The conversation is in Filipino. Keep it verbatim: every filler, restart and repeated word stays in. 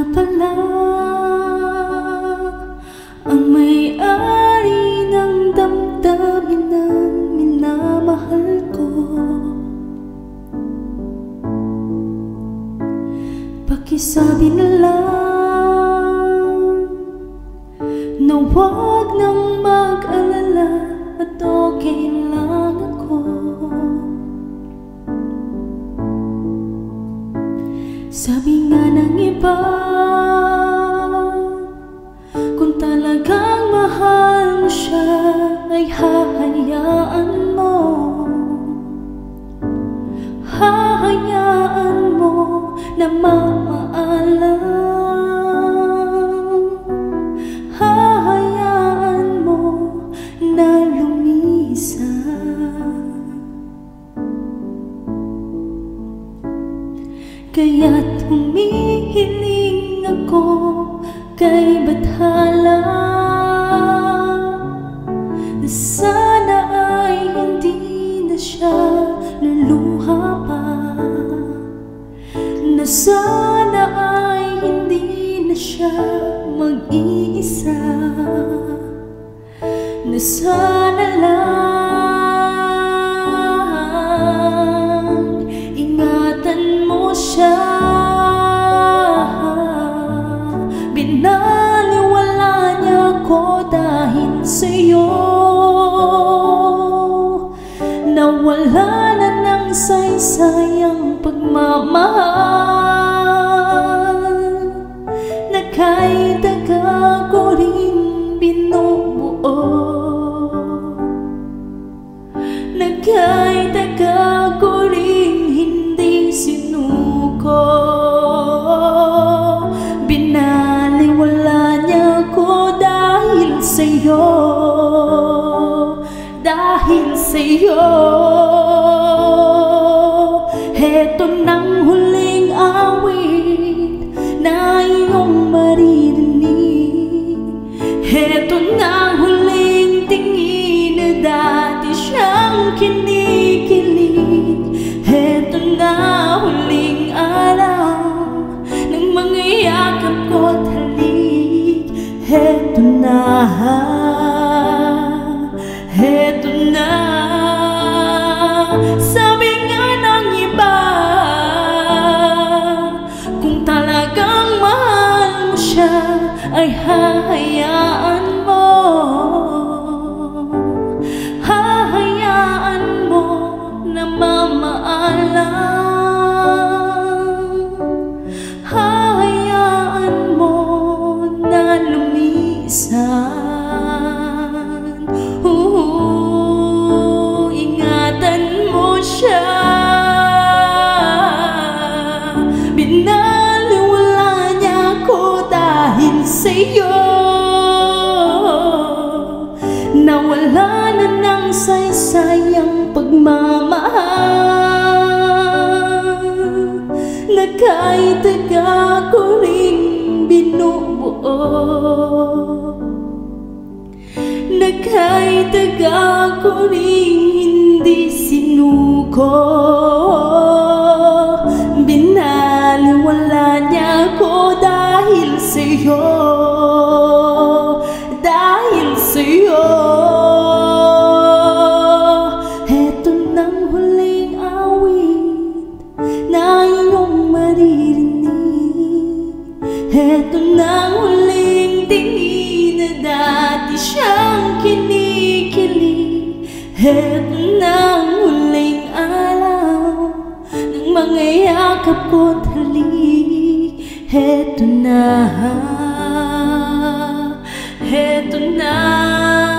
pala ang may-ari ng damdamin ng minamahal ko. Pakisabi na lang na huwag nang mag-alala at okay lang ako. Sabi nga ng iba, kung talagang mahal mo siya ay hahayaan mo. Hahayaan mo na mamaalam. Hahayaan mo na lumisan. Kaya't humihiling ako kay Bathala na sana ay hindi na siya luluha pa, na sana ay hindi na siya mag-iisa, na sana lang ingatan mo siya. Binaliwala niya ko dahil sa'yo, nawala na ng saysayang pagmamahal na kahit taga ko rin binubuo, na kahit taga ko rin hindi sinuko. Binaliwala niya ko dahil sa'yo, dahil sa'yo. Heto nang huling awit na iyong maririnig. Heto nang huling tingin na dati siyang kinikilig. Heto na huling araw ng mga yakap ko't halik. Heto na, heto na. Sabi nga ng iba, kung talagang mahal mo siya ay hahayaan mo. Hahayaan mo na mamaalam. Hahayaan mo na lumisan. uh, Ingatan mo siya. Binaliwala niya ko dahil sa'yo, nawala na ng saysayang pagmamahal na kahit taga ko rin binubuo, na kahit taga ko rin hindi sinuko. Binaliwala niya ko dahil sa'yo, dahil sa'yo. Heto nang huling awit na iyong maririnig. Heto nang huling tingin na dati siyang kinikilig. Heto nang huling araw ng mga yakap ko't halik. Heto na, heto na.